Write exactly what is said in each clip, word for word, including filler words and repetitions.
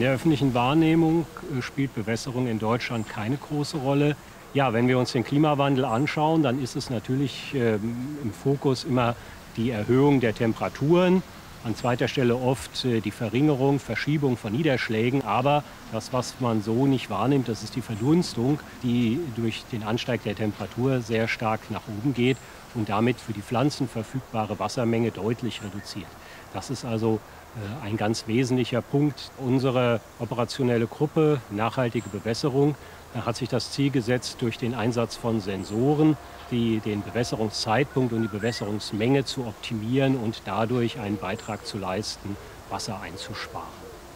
der öffentlichen Wahrnehmung spielt Bewässerung in Deutschland keine große Rolle. Ja, wenn wir uns den Klimawandel anschauen, dann ist es natürlich ähm, im Fokus immer die Erhöhung der Temperaturen. An zweiter Stelle oft äh, die Verringerung, Verschiebung von Niederschlägen. Aber das, was man so nicht wahrnimmt, das ist die Verdunstung, die durch den Anstieg der Temperatur sehr stark nach oben geht und damit für die Pflanzen verfügbare Wassermenge deutlich reduziert. Das ist also äh, ein ganz wesentlicher Punkt. Unsere operationelle Gruppe Nachhaltige Bewässerung hat sich das Ziel gesetzt, durch den Einsatz von Sensoren die, den Bewässerungszeitpunkt und die Bewässerungsmenge zu optimieren und dadurch einen Beitrag zu leisten, Wasser einzusparen.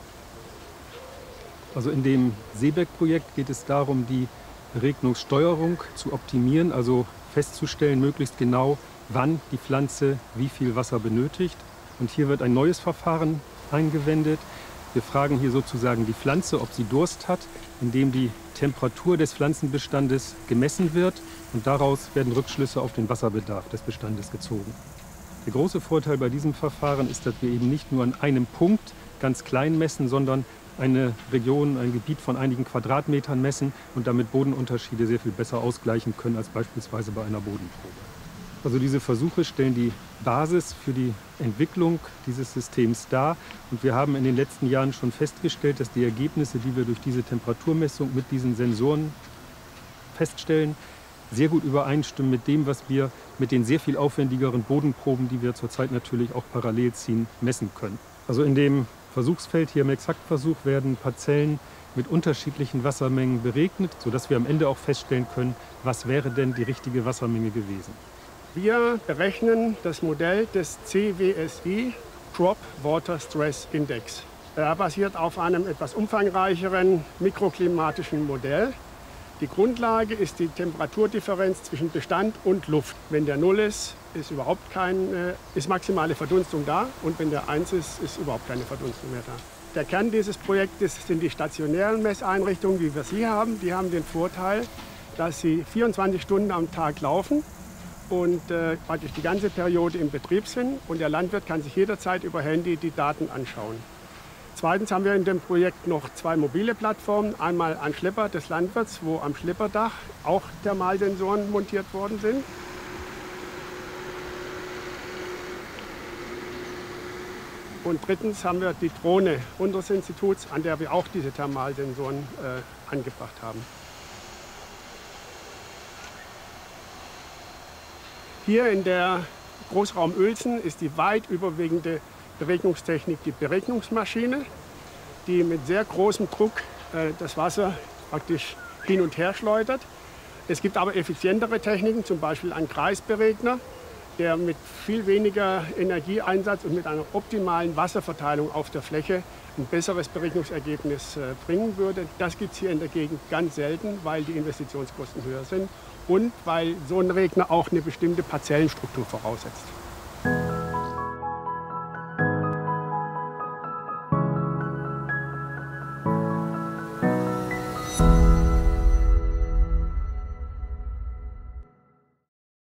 Also in dem Seebeck-Projekt geht es darum, die Beregnungssteuerung zu optimieren, also festzustellen, möglichst genau, wann die Pflanze wie viel Wasser benötigt. Und hier wird ein neues Verfahren eingewendet. Wir fragen hier sozusagen die Pflanze, ob sie Durst hat, indem die Temperatur des Pflanzenbestandes gemessen wird und daraus werden Rückschlüsse auf den Wasserbedarf des Bestandes gezogen. Der große Vorteil bei diesem Verfahren ist, dass wir eben nicht nur an einem Punkt ganz klein messen, sondern eine Region, ein Gebiet von einigen Quadratmetern messen und damit Bodenunterschiede sehr viel besser ausgleichen können als beispielsweise bei einer Bodenprobe. Also diese Versuche stellen die Basis für die Entwicklung dieses Systems dar. Und wir haben in den letzten Jahren schon festgestellt, dass die Ergebnisse, die wir durch diese Temperaturmessung mit diesen Sensoren feststellen, sehr gut übereinstimmen mit dem, was wir mit den sehr viel aufwendigeren Bodenproben, die wir zurzeit natürlich auch parallel ziehen, messen können. Also in dem Versuchsfeld hier im Exaktversuch werden Parzellen mit unterschiedlichen Wassermengen beregnet, sodass wir am Ende auch feststellen können, was wäre denn die richtige Wassermenge gewesen. Wir berechnen das Modell des C W S I, Crop Water Stress Index. Er basiert auf einem etwas umfangreicheren mikroklimatischen Modell. Die Grundlage ist die Temperaturdifferenz zwischen Bestand und Luft. Wenn der null ist, ist überhaupt keine, ist maximale Verdunstung da. Und wenn der eins ist, ist überhaupt keine Verdunstung mehr da. Der Kern dieses Projektes sind die stationären Messeinrichtungen, wie wir sie haben. Die haben den Vorteil, dass sie vierundzwanzig Stunden am Tag laufen und äh, praktisch die ganze Periode im Betrieb sind. Und der Landwirt kann sich jederzeit über Handy die Daten anschauen. Zweitens haben wir in dem Projekt noch zwei mobile Plattformen. Einmal ein Schlepper des Landwirts, wo am Schlepperdach auch Thermalsensoren montiert worden sind. Und drittens haben wir die Drohne unseres Instituts, an der wir auch diese Thermalsensoren äh, angebracht haben. Hier in der Großraum Uelzen ist die weit überwiegende Beregnungstechnik die Beregnungsmaschine, die mit sehr großem Druck äh, das Wasser praktisch hin und her schleudert. Es gibt aber effizientere Techniken, zum Beispiel ein Kreisberegner, der mit viel weniger Energieeinsatz und mit einer optimalen Wasserverteilung auf der Fläche ein besseres Beregnungsergebnis äh, bringen würde. Das gibt es hier in der Gegend ganz selten, weil die Investitionskosten höher sind und weil so ein Regner auch eine bestimmte Parzellenstruktur voraussetzt.